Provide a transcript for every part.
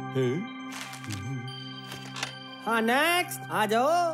हाँ नेक्स्ट आ जाओ।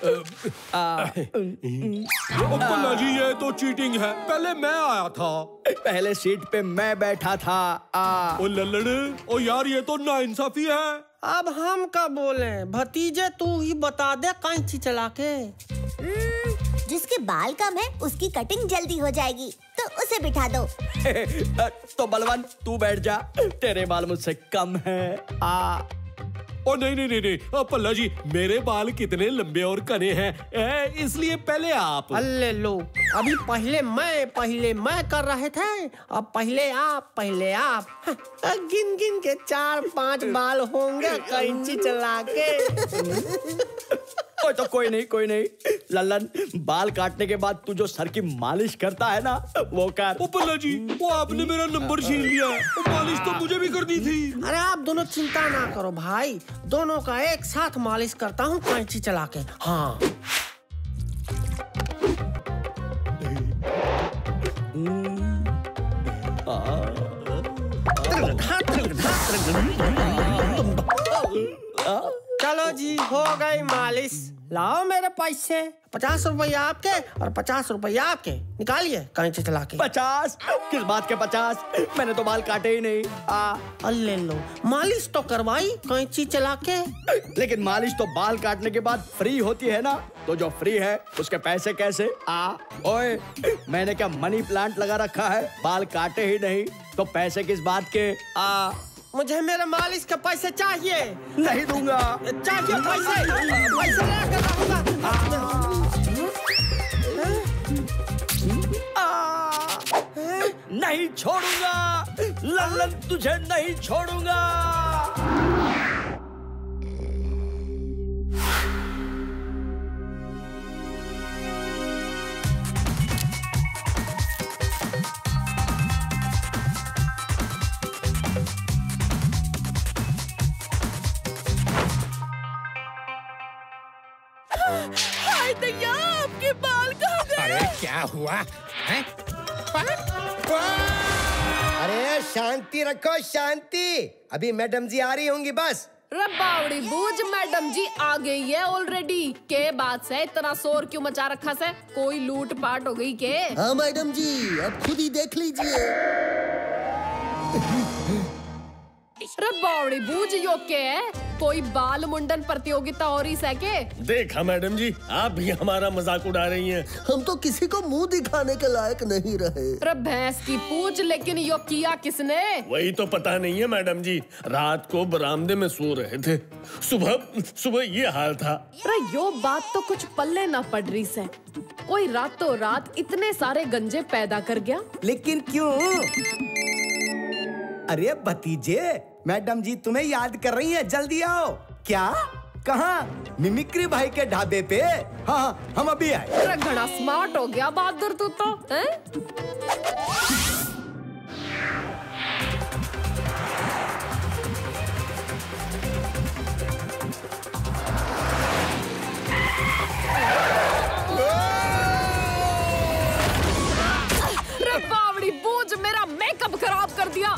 पल्ला जी ये तो चीटिंग है, पहले मैं आया था। पहले सीट पे मैं बैठा था। ओ लल्लड़, ओ यार ये तो नाइंसाफी है। अब हम क्या बोले भतीजे, तू ही बता दे कैंची चला के। जिसके बाल कम है उसकी कटिंग जल्दी हो जाएगी, तो उसे बिठा दो। तो बलवान तू बैठ जा, तेरे बाल मुझसे कम है। ओ नहीं, पल्ला जी मेरे बाल कितने लंबे और घने हैं, इसलिए पहले आप। अल्ले लो, अभी पहले मैं कर रहे थे, अब पहले आप। गिन गिन के 4-5 बाल होंगे कैंची चला के। तो कोई नहीं लल्लन, बाल काटने के बाद तू जो सर की मालिश करता है ना वो कर। ओ पल्ला जी वो आपने मेरा नंबर छीन लिया, मालिश तो मुझे भी करनी थी। अरे आप दोनों चिंता ना करो भाई, दोनों का एक साथ मालिश करता हूँ कैंची चला के। हाँ चलो जी हो गई मालिश। लाओ मेरे पैसे, 50 रुपया आपके और 50 रुपया आपके, निकालिए कैंची चला के। 50? किस बात के 50? मैंने तो बाल काटे ही नहीं। अल्ले लो, मालिश तो करवाई कैंची चला के। लेकिन मालिश तो बाल काटने के बाद फ्री होती है ना, तो जो फ्री है उसके पैसे कैसे? ओए मैंने क्या मनी प्लांट लगा रखा है, बाल काटे ही नहीं तो पैसे किस बात के? मुझे मेरे मालिश के पैसे चाहिए। नहीं दूंगा। चाहिए पैसे लेकर रहूंगा। नहीं छोड़ूंगा लल्लन, तुझे नहीं छोड़ूंगा। हाय दैया, आपके बाल कहाँ गए? अरे क्या हुआ है? अरे शांति रखो शांति, अभी मैडम जी आ रही होंगी बस। रबावड़ी बूझ, मैडम जी आ गई है ऑलरेडी। के बात से इतना शोर क्यों मचा रखा से? कोई लूट पाट हो गई के? हाँ मैडम जी, अब खुद ही देख लीजिए। रबावड़ी बूझ यो के है? कोई बाल मुंडन प्रतियोगिता हो रही है? देखा मैडम जी, आप भी हमारा मजाक उड़ा रही हैं। हम तो किसी को मुंह दिखाने के लायक नहीं रहे। अरे भैंस की पूछ, लेकिन यो किया किसने? वही तो पता नहीं है मैडम जी, रात को बरामदे में सो रहे थे, सुबह ये हाल था। अरे यो बात तो कुछ पल्ले ना पड़ रही से, कोई रातों रात इतने सारे गंजे पैदा कर गया। लेकिन क्यों? अरे भतीजे, मैडम जी तुम्हें याद कर रही हैं, जल्दी आओ। क्या? कहाँ? मिमिक्री भाई के ढाबे पे। हाँ हम अभी आए। अरे घना स्मार्ट हो गया बहादुर तू तो, हैं? अरे बावड़ी बूझ, मेरा मेकअप खराब कर दिया।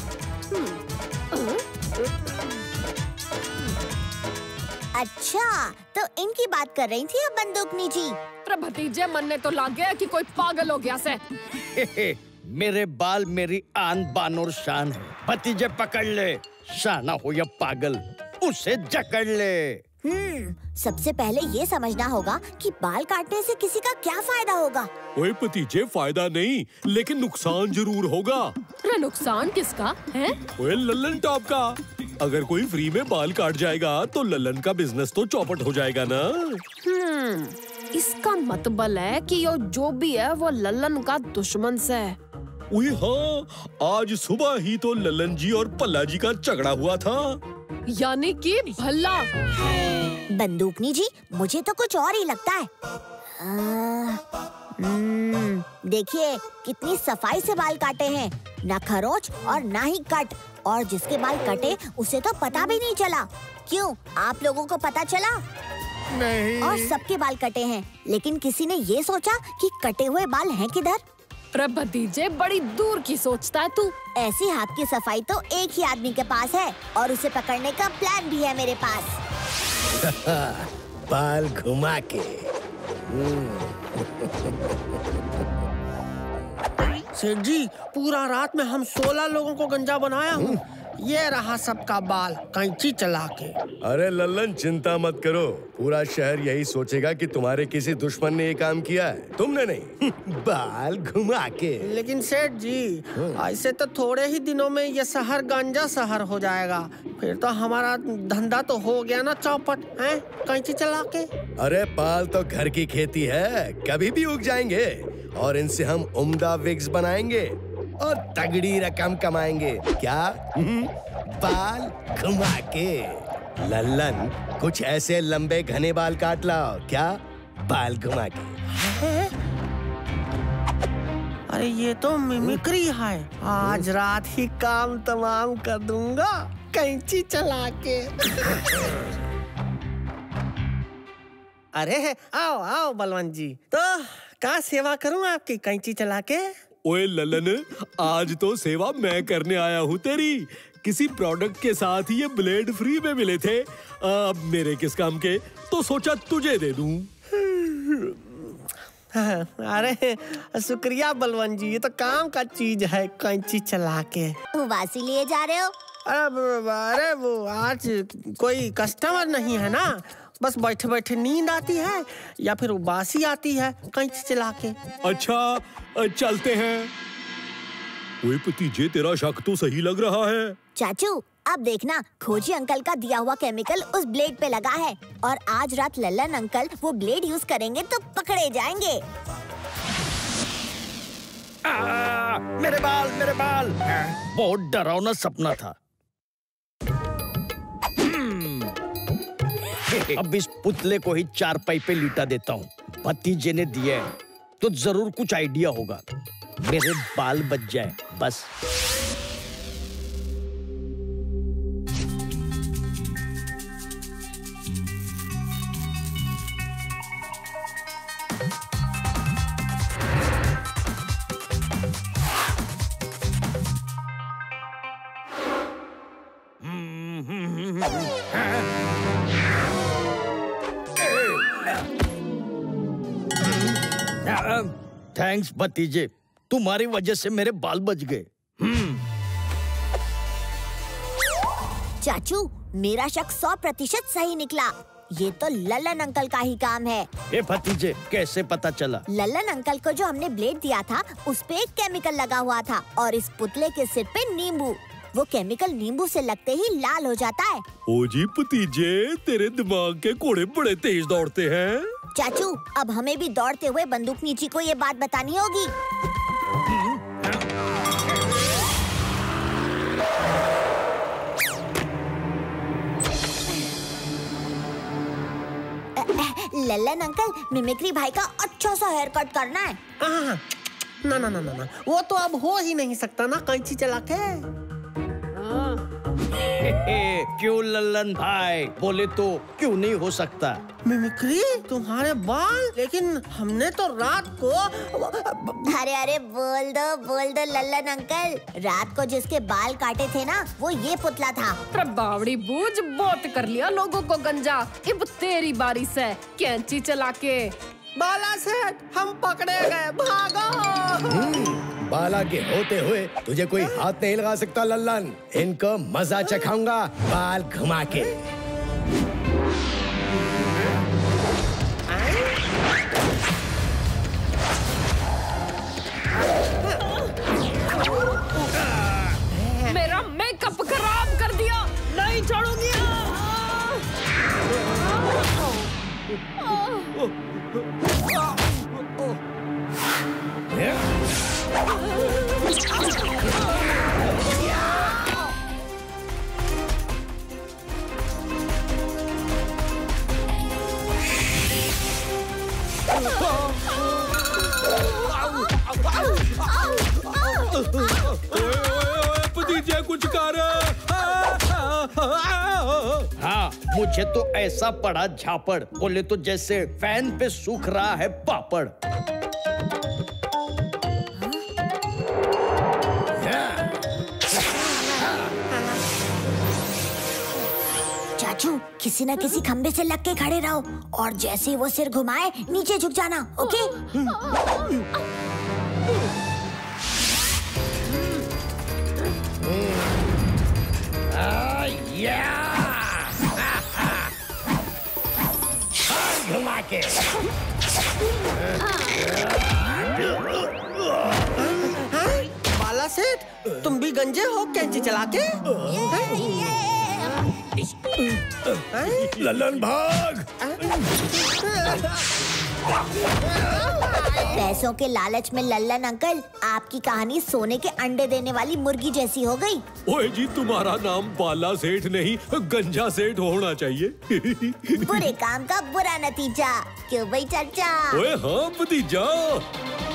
अच्छा, तो इनकी बात कर रही थी अब बंदूकनी जी। तेरे भतीजे मन ने तो लग गया कि कोई पागल हो गया से। मेरे बाल मेरी आन बान और शान है, भतीजे पकड़ ले, शाना हो या पागल उसे जकड़ ले। सबसे पहले ये समझना होगा कि बाल काटने से किसी का क्या फायदा होगा। ओए भतीजे, फायदा नहीं लेकिन नुकसान जरूर होगा। अरे नुकसान किसका है? ओए लल्लन टॉप का। अगर कोई फ्री में बाल काट जाएगा तो लल्लन का बिजनेस तो चौपट हो जाएगा ना। इसका मतलब है कि यो जो भी है वो लल्लन का दुश्मन से है। ओए हाँ, आज सुबह ही तो लल्लन जी और पल्ला जी का झगड़ा हुआ था। यानी कि भल्ला। बंदूकनी जी, मुझे तो कुछ और ही लगता है। देखिए कितनी सफाई से बाल काटे हैं, ना खरोच और ना ही कट, और जिसके बाल कटे उसे तो पता भी नहीं चला। क्यों, आप लोगों को पता चला? नहीं। और सबके बाल कटे हैं, लेकिन किसी ने ये सोचा कि कटे हुए बाल हैं किधर? अरे भतीजे, बड़ी दूर की सोचता है तू। ऐसी हाथ की सफाई तो एक ही आदमी के पास है और उसे पकड़ने का प्लान भी है मेरे पास। बाल घुमा के। सेठ जी, पूरा रात में हम 16 लोगों को गंजा बनाया हूँ। ये रहा सबका बाल कैंची चला के। अरे लल्लन, चिंता मत करो, पूरा शहर यही सोचेगा कि तुम्हारे किसी दुश्मन ने ये काम किया है, तुमने नहीं। बाल घुमा के। लेकिन सेठ जी, ऐसे तो थोड़े ही दिनों में ये शहर गांजा शहर हो जाएगा। फिर तो हमारा धंधा तो हो गया ना चौपट, हैं? कैंची चला के। अरे बाल तो घर की खेती है, कभी भी उग जाएंगे और इनसे हम उम्दा विग्स बनाएंगे और तगड़ी रकम कमाएंगे। क्या? बाल घुमा के। लल्लन, कुछ ऐसे लंबे घने बाल काट लाओ। क्या? बाल घुमा के। अरे ये तो मिमिक्री है। आज रात ही काम तमाम कर दूंगा कैंची चला के। अरे आओ आओ बलवंत जी, तो क्या सेवा करूं आपकी कैंची चला के? ओए ललन, आज तो सेवा मैं करने आया हूँ तेरी। किसी प्रोडक्ट के साथ ये ब्लेड फ्री में मिले थे, अब मेरे किस काम के, तो सोचा तुझे दे दूं। अरे शुक्रिया बलवंत जी, ये तो काम का चीज है कैंची चला के। वासी लिए जा रहे हो? अरे वो आज कोई कस्टमर नहीं है ना, बस बैठे बैठे नींद आती है या फिर उबासी आती है कैंची चला के। अच्छा, चलते हैं। ओए भतीजे, तेरा शक तो सही लग रहा है। चाचू, अब देखना, खोजी अंकल का दिया हुआ केमिकल उस ब्लेड पे लगा है और आज रात लल्लन अंकल वो ब्लेड यूज करेंगे तो पकड़े जाएंगे। मेरे बाल, मेरे बाल। बहुत डरावना सपना था। अब इस पुतले को ही चारपाई पे लिटा देता हूँ। भतीजे ने दिया है तो जरूर कुछ आइडिया होगा। मेरे बाल बच जाए बस। थैंक्स भतीजे, तुम्हारी वजह से मेरे बाल बच गए। चाचू, मेरा शक 100% सही निकला। ये तो लल्लन अंकल का ही काम है। ए भतीजे, कैसे पता चला? लल्लन अंकल को जो हमने ब्लेड दिया था उस पे एक केमिकल लगा हुआ था और इस पुतले के सिर पे नींबू। वो केमिकल नींबू से लगते ही लाल हो जाता है। ओ जी भतीजे, तेरे दिमाग के कोड़े बड़े तेज दौड़ते हैं। चाचू, अब हमें भी दौड़ते हुए बंदूकनी जी को ये बात बतानी होगी। लल्लन अंकल, मिमिक्री भाई का अच्छा सा हेयर कट करना है। ना ना ना ना ना, वो तो अब हो ही नहीं सकता ना कैंची चला के। क्यों लल्लन भाई, बोले तो क्यों नहीं हो सकता? मिमिक्री तुम्हारे बाल, लेकिन हमने तो रात को। अरे अरे बोल दो लल्लन अंकल, रात को जिसके बाल काटे थे ना वो ये पुतला था। प्रभावड़ी बूझ, बहुत कर लिया लोगों को गंजा, अब तेरी बारी से कैंची चला के। बाला सेठ, हम पकड़े गए, भागो। बाला के होते हुए तुझे कोई हाथ नहीं लगा सकता लल्लन। इनको मजा चखाऊंगा बाल घुमा के। मेरा मेकअप खराब कर दिया, नहीं छोड़ूंगी। भतीजे कुछ कर। हाँ, मुझे तो ऐसा पड़ा झापड़, बोले तो जैसे फैन पे सूख रहा है पापड़। किसी न किसी खंबे से लग के खड़े रहो और जैसे ही वो सिर घुमाए नीचे झुक जाना, ओके? घुमा के बाला सेठ, तुम भी गंजे हो कैंची चला के? लल्लन भाग। पैसों के लालच में लल्लन अंकल, आपकी कहानी सोने के अंडे देने वाली मुर्गी जैसी हो गई। ओए जी, तुम्हारा नाम बाला सेठ नहीं गंजा सेठ होना चाहिए। बुरे काम का बुरा नतीजा, क्यों भाई चाचा? ओए हाँ भतीजा।